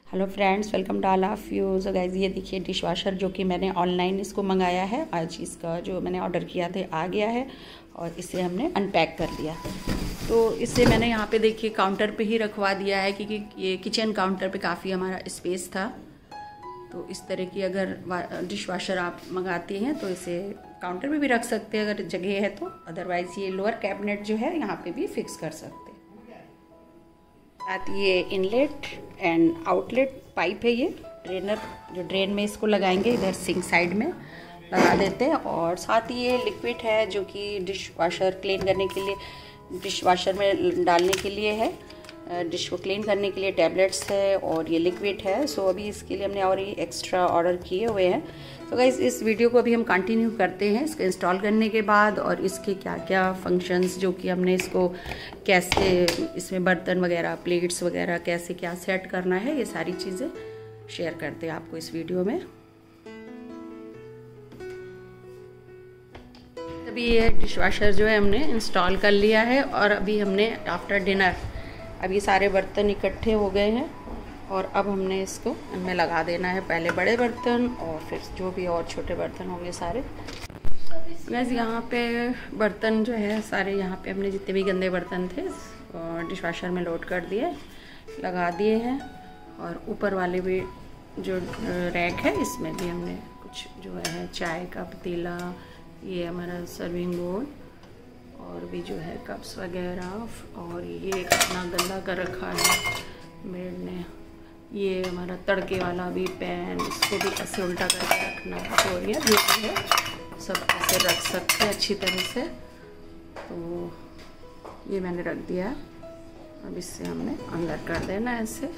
Hello friends, welcome to all of you. So guys, ये देखिए dish washer जो कि मैंने ऑनलाइन इसको मंगाया है। आज इसका जो मैंने ऑर्डर किया था आ गया है और इसे हमने अनपैक कर लिया। तो इसे मैंने यहाँ पे देखिए काउंटर पे ही रखवा दिया है क्योंकि ये किचन काउंटर पे काफ़ी हमारा स्पेस था। तो इस तरह की अगर डिश वॉशर आप मंगाती हैं तो इसे काउंटर पे भी रख सकते हैं अगर जगह है तो। अदरवाइज़ ये लोअर कैबिनेट जो है यहाँ पे भी फिक्स कर सकते हैं। साथ ये इनलेट एंड आउटलेट पाइप है, ये ड्रेनर जो ड्रेन में इसको लगाएंगे, इधर सिंक साइड में लगा देते हैं। और साथ ही ये लिक्विड है जो कि डिश वॉशर क्लीन करने के लिए, डिश वॉशर में डालने के लिए है, डिश को क्लीन करने के लिए टैबलेट्स है और ये लिक्विड है। सो अभी इसके लिए हमने और ये एक्स्ट्रा ऑर्डर किए हुए हैं। तो गाइस, इस वीडियो को अभी हम कंटिन्यू करते हैं इसको इंस्टॉल करने के बाद, और इसके क्या क्या फंक्शंस जो कि हमने इसको कैसे, इसमें बर्तन वगैरह, प्लेट्स वगैरह कैसे क्या सेट करना है, ये सारी चीज़ें शेयर करते हैं आपको इस वीडियो में। अभी ये डिश वॉशर जो है हमने इंस्टॉल कर लिया है और अभी हमने आफ्टर डिनर अब ये सारे बर्तन इकट्ठे हो गए हैं और अब हमने इसको इनमें लगा देना है, पहले बड़े बर्तन और फिर जो भी और छोटे बर्तन होंगे सारे। वैसे यहाँ पे बर्तन जो है सारे, यहाँ पे हमने जितने भी गंदे बर्तन थे डिश वॉशर में लोड कर दिए, लगा दिए हैं। और ऊपर वाले भी जो रैक है इसमें भी हमने कुछ जो है चाय का पतीला, ये हमारा सर्विंग बोल और भी जो है कप्स वगैरह, और ये कितना गंदा कर रखा है मेड ने, ये हमारा तड़के वाला भी पैन, इसको भी ऐसे उल्टा करके रखना है। तो ये जो भी है सब ऐसे रख सकते हैं अच्छी तरह से। तो ये मैंने रख दिया, अब इससे हमने अंदर कर देना है ऐसे।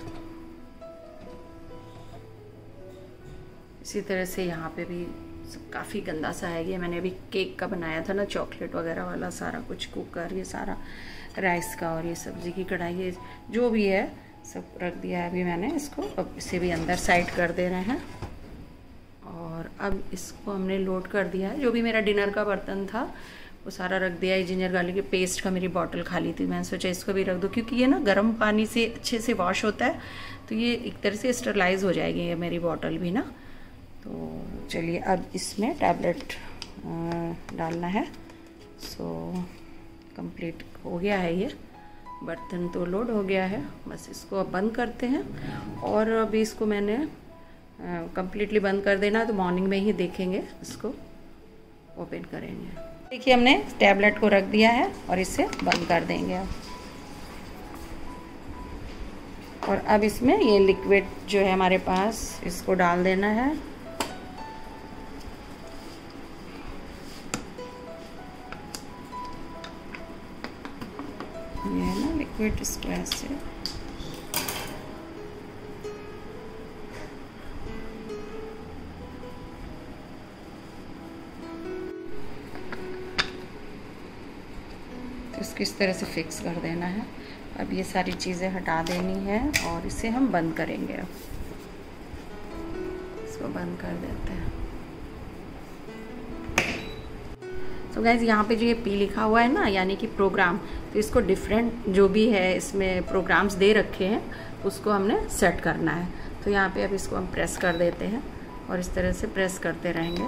इसी तरह से यहाँ पे भी सब काफ़ी गंदा सा है। ये मैंने अभी केक का बनाया था ना, चॉकलेट वगैरह वाला सारा कुछ, कुकर, ये सारा राइस का और ये सब्ज़ी की कढ़ाई, ये जो भी है सब रख दिया है अभी मैंने इसको। अब इसे भी अंदर साइड कर दे रहे हैं और अब इसको हमने लोड कर दिया है। जो भी मेरा डिनर का बर्तन था वो सारा रख दिया है। जिंजर गार्लिक के पेस्ट का मेरी बॉटल खाली थी, मैंने सोचा इसको भी रख दूँ क्योंकि ये ना गर्म पानी से अच्छे से वॉश होता है, तो ये एक तरह से स्टरलाइज हो जाएगी ये मेरी बॉटल भी ना। तो चलिए अब इसमें टैबलेट डालना है। सो कंप्लीट हो गया है, ये बर्तन तो लोड हो गया है, बस इसको अब बंद करते हैं। और अभी इसको मैंने कंप्लीटली बंद कर देना, तो मॉर्निंग में ही देखेंगे, इसको ओपन करेंगे। देखिए हमने टैबलेट को रख दिया है और इसे बंद कर देंगे अब। और अब इसमें ये लिक्विड जो है हमारे पास, इसको डाल देना है। ये है ना लिक्विड, इसको ऐसे तो इसको इस तरह से फिक्स कर देना है। अब ये सारी चीज़ें हटा देनी है और इसे हम बंद करेंगे। अब इसको बंद कर देते हैं। तो गाइज, यहाँ पे जो ये पी लिखा हुआ है ना, यानी कि प्रोग्राम, तो इसको डिफरेंट जो भी है इसमें प्रोग्राम्स दे रखे हैं उसको हमने सेट करना है। तो यहाँ पे अब इसको हम प्रेस कर देते हैं और इस तरह से प्रेस करते रहेंगे।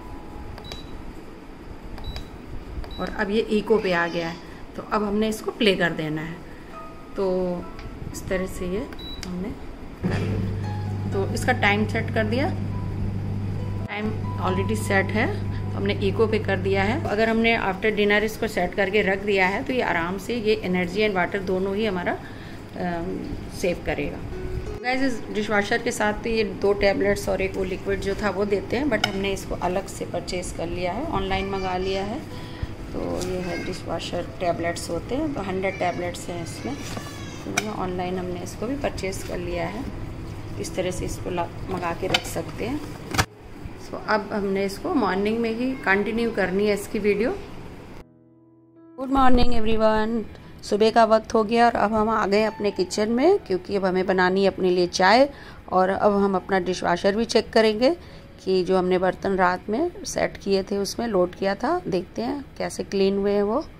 और अब ये इको पे आ गया है, तो अब हमने इसको प्ले कर देना है। तो इस तरह से ये हमने कर दिया। तो इसका टाइम सेट कर दिया, टाइम ऑलरेडी सेट है, तो हमने इको पे कर दिया है। अगर हमने आफ्टर डिनर इसको सेट करके रख दिया है तो ये आराम से ये एनर्जी एंड वाटर दोनों ही हमारा सेव करेगा। गाइस, इस डिश वॉशर के साथ तो ये 2 टैबलेट्स और एक वो लिक्विड जो था वो देते हैं, बट हमने इसको अलग से परचेज़ कर लिया है, ऑनलाइन मंगा लिया है। तो ये है डिश वॉशर टैबलेट्स होते हैं, तो 100 टैबलेट्स हैं इसमें। तो ऑनलाइन हमने इसको भी परचेज़ कर लिया है। इस तरह से इसको मंगा के रख सकते हैं। तो अब हमने इसको मॉर्निंग में ही कंटिन्यू करनी है इसकी वीडियो। गुड मॉर्निंग एवरीवन, सुबह का वक्त हो गया और अब हम आ गए अपने किचन में क्योंकि अब हमें बनानी है अपने लिए चाय। और अब हम अपना डिश वॉशर भी चेक करेंगे कि जो हमने बर्तन रात में सेट किए थे उसमें लोड किया था, देखते हैं कैसे क्लीन हुए हैं वो।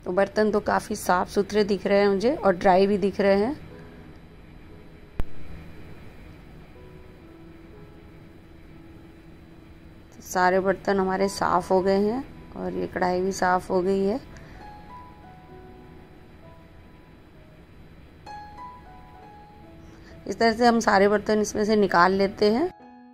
तो बर्तन तो काफ़ी साफ़ सुथरे दिख रहे हैं मुझे और ड्राई भी दिख रहे हैं। तो सारे बर्तन हमारे साफ़ हो गए हैं और ये कढ़ाई भी साफ़ हो गई है। इस तरह से हम सारे बर्तन इसमें से निकाल लेते हैं।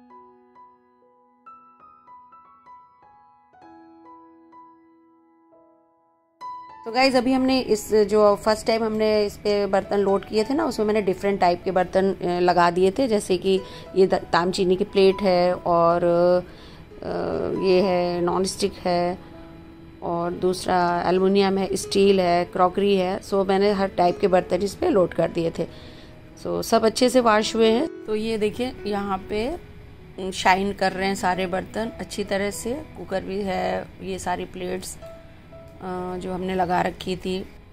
तो गाइज़ अभी हमने इस जो फर्स्ट टाइम हमने इस पे बर्तन लोड किए थे ना, उसमें मैंने डिफरेंट टाइप के बर्तन लगा दिए थे, जैसे कि ये तामचीनी की प्लेट है और ये है नॉन स्टिक है और दूसरा एल्युमिनियम है, स्टील है, क्रॉकरी है। सो मैंने हर टाइप के बर्तन इस पे लोड कर दिए थे। सो सब अच्छे से वॉश हुए हैं। तो ये देखिए यहाँ पे शाइन कर रहे हैं सारे बर्तन अच्छी तरह से। कुकर भी है, ये सारी प्लेट्स जो हमने लगा रखी थी।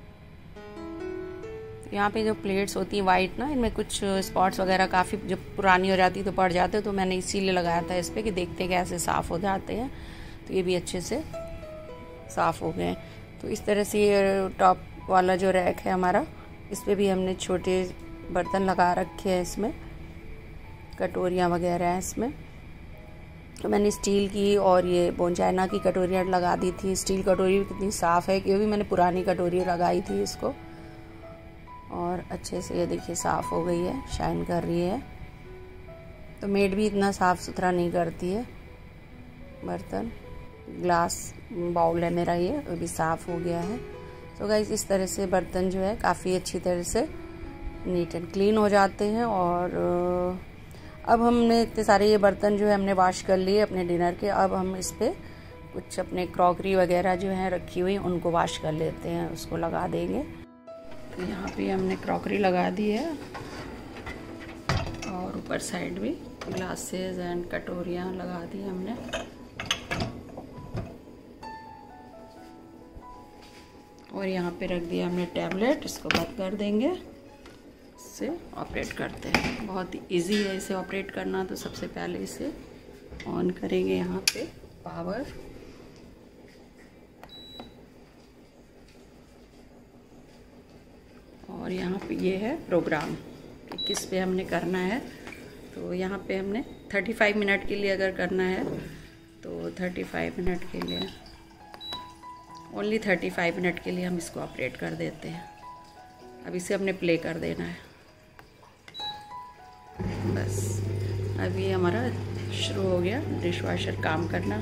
यहाँ पे जो प्लेट्स होती हैं वाइट ना, इनमें कुछ स्पॉट्स वगैरह काफ़ी जब पुरानी हो जाती तो पड़ जाते, तो मैंने इसीलिए लगाया था इस पर कि देखते हैं कैसे साफ़ हो जाते हैं। तो ये भी अच्छे से साफ़ हो गए। तो इस तरह से ये टॉप वाला जो रैक है हमारा, इस पर भी हमने छोटे बर्तन लगा रखे हैं। इसमें कटोरियाँ वगैरह हैं इसमें। तो मैंने स्टील की और ये बोन चाइना की कटोरियाँ लगा दी थी। स्टील कटोरी भी कितनी साफ़ है, क्योंकि मैंने पुरानी कटोरी लगाई थी इसको, और अच्छे से ये देखिए साफ़ हो गई है, शाइन कर रही है। तो मेड भी इतना साफ़ सुथरा नहीं करती है बर्तन। ग्लास बाउल है मेरा, ये भी साफ़ हो गया है। तो गाइस इस तरह से बर्तन जो है काफ़ी अच्छी तरह से नीट एंड क्लीन हो जाते हैं। और अब हमने इतने सारे ये बर्तन जो है हमने वॉश कर लिए अपने डिनर के। अब हम इस पर कुछ अपने क्रॉकरी वगैरह जो है रखी हुई उनको वॉश कर लेते हैं, उसको लगा देंगे। तो यहाँ पे हमने क्रॉकरी लगा दी है और ऊपर साइड भी ग्लासेस एंड कटोरियाँ लगा दी हमने। और यहाँ पे रख दिया हमने टैबलेट, इसको बंद कर देंगे, से ऑपरेट करते हैं। बहुत इजी है इसे ऑपरेट करना। तो सबसे पहले इसे ऑन करेंगे यहाँ पे पावर, और यहाँ पे ये है प्रोग्राम कि किस पे हमने करना है। तो यहाँ पे हमने 35 मिनट के लिए अगर करना है तो 35 मिनट के लिए, ओनली 35 मिनट के लिए हम इसको ऑपरेट कर देते हैं। अब इसे हमने प्ले कर देना है बस। अब ये हमारा शुरू हो गया डिश वॉशर काम करना।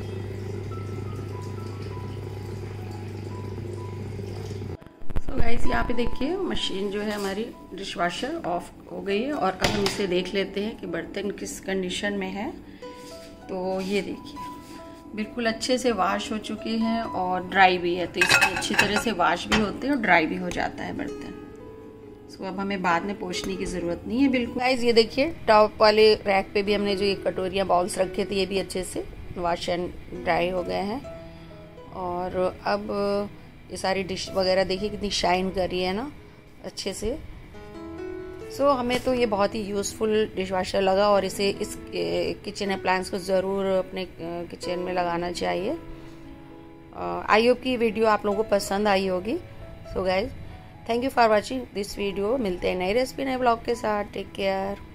तो गाइस यहाँ पे देखिए मशीन जो है हमारी डिश वॉशर ऑफ हो गई है। और अब हम इसे देख लेते हैं कि बर्तन किस कंडीशन में है। तो ये देखिए बिल्कुल अच्छे से वॉश हो चुके हैं और ड्राई भी है। तो इसमें अच्छी तरह से वॉश भी होते हैं और ड्राई भी हो जाता है बर्तन। तो अब हमें बाद में पोंछने की ज़रूरत नहीं है बिल्कुल। गाइस ये देखिए टॉप वाले रैक पे भी हमने जो ये कटोरियाँ बाउल्स रखे थे, ये भी अच्छे से वॉश एंड ड्राई हो गए हैं। और अब ये सारी डिश वगैरह देखिए कितनी शाइन कर रही है ना अच्छे से। सो हमें तो ये बहुत ही यूज़फुल डिश वॉशर लगा और इसे इस किचन अप्लायंस को ज़रूर अपने किचन में लगाना चाहिए। आई होप की वीडियो आप लोगों को पसंद आई होगी। So guys thank you for watching this video. मिलते हैं नई रेसिपी नए ब्लॉग के साथ। Take care.